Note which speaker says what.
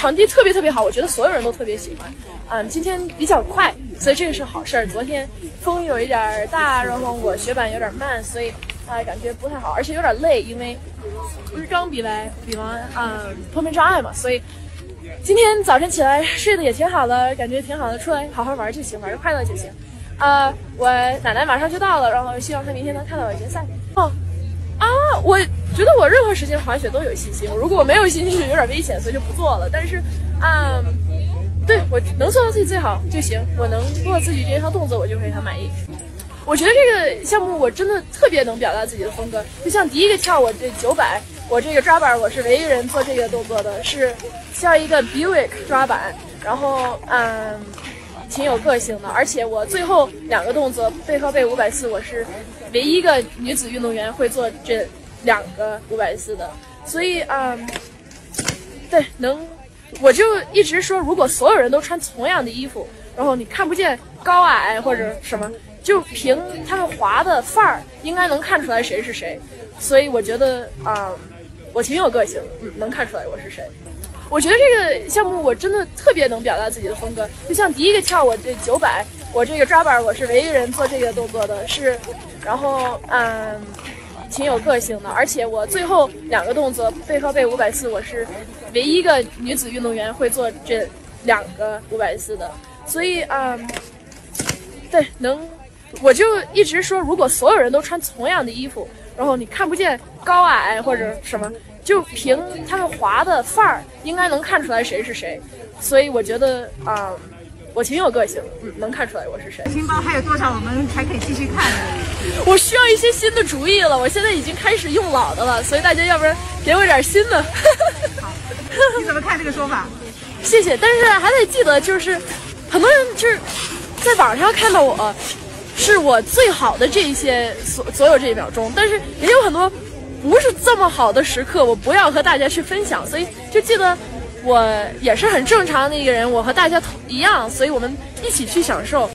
Speaker 1: 场地特别好，我觉得所有人都特别喜欢。今天比较快，所以这个是好事儿。昨天风有一点大，然后我雪板有点慢，所以感觉不太好，而且有点累，因为日刚比完碰面障碍嘛，所以今天早晨起来睡得也挺好的，感觉挺好的，出来好好玩就行，玩得快乐就行。我奶奶马上就到了，然后希望她明天能看到我决赛。我觉得我任何时间滑雪都有信心，如果我没有信心就有点危险，所以就不做了。但是，对，我能做到自己最好就行，我能做自己这一套动作，我就会很满意。我觉得这个项目我真的特别能表达自己的风格，就像第一个跳我这900，我这个抓板我是唯一人做这个动作的，是像一个 Buick 抓板，然后挺有个性的，而且我最后2个动作背靠背540，我是唯一一个女子运动员会做这2个540的，所以对，我就一直说，如果所有人都穿同样的衣服，然后你看不见高矮或者什么，就凭他们滑的范儿，应该能看出来谁是谁。所以我觉得我挺有个性，能看出来我是谁。我觉得这个项目我真的特别能表达自己的风格，就像第一个跳我这900，我这个抓板我是唯一人做这个动作的，然后挺有个性的，而且我最后2个动作背靠背540，我是唯一一个女子运动员会做这2个540的，所以对，我就一直说，如果所有人都穿同样的衣服，然后你看不见高矮或者什么，就凭他们滑的范儿，应该能看出来谁是谁。所以我觉得我挺有个性，能看出来我是谁。
Speaker 2: 新包还有多少我们还可以继续看？
Speaker 1: 我需要一些新的主意了，我现在已经开始用老的了，所以大家要不然给我点新的。
Speaker 2: 好，你怎么看这个说法？
Speaker 1: 谢谢，但是还得记得，就是很多人就是在网上看到我是我最好的这一些所有这一秒钟，但是也有很多不是这么好的时刻，我不要和大家去分享，所以就记得我也是很正常的一个人，我和大家一样，所以我们一起去享受。